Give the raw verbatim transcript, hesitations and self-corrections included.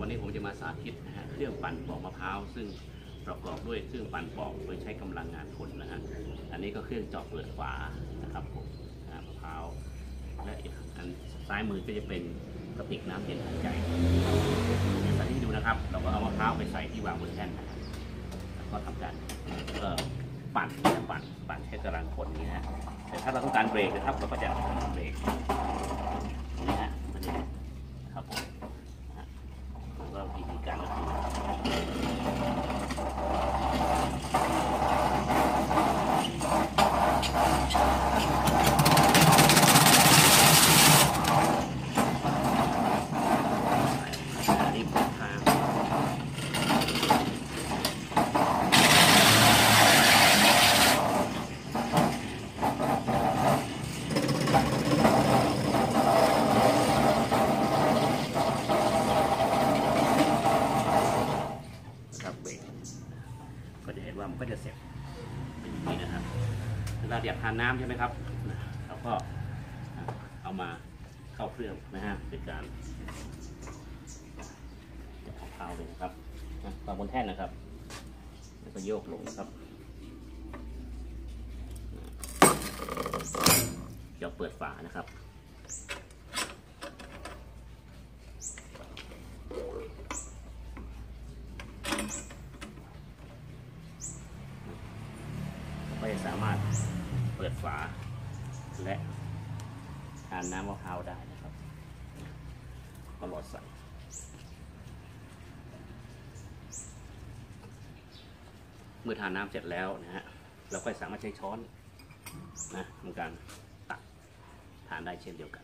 วันนี้ผมจะมาสาธิตนะฮะเครื่องปั่นปอกมะพร้าวซึ่งประกอบด้วยเครื่องปั่นปอกโดยใช้กำลังงานคนนะฮะอันนี้ก็เครื่องเจาะเปิดฝานะครับผมมะพร้าวและอีกอันซ้ายมือก็จะเป็นกระติกน้ำเย็นหันใจเดี๋ยวสาธิตดูนะครับเราก็เอามะพร้าวไปใส่ที่วางบนแท่นนะแล้วก็ทำการก็ปั่นปั่นปั่นใช้กำลังคนนี้ฮะแต่ถ้าเราต้องการเบรกนะครับเราก็จะเบรกนี่ฮะมันจะครับผมแล้วก็วิธีการก็คืออันนี้ปลดทางก็จะเห็นว่ามันก็จะเสร็จเป็นอย่างนี้นะครับเราอยากทานน้ำใช่ไหมครับเราก็เอามาเข้าเครื่องนะฮะเป็นการจะเอาเท้าเลยนะครับวางบนแท่นนะครับแล้วก็โยกลงครับจะเปิดฝานะครับก็จะสามารถเปิดฝาและทานน้ำมะพร้าวได้นะครับก็หลอดใส่เมื่อทานน้ำเสร็จแล้วนะฮะเราก็สามารถใช้ช้อนนะทำการตักทานได้เช่นเดียวกัน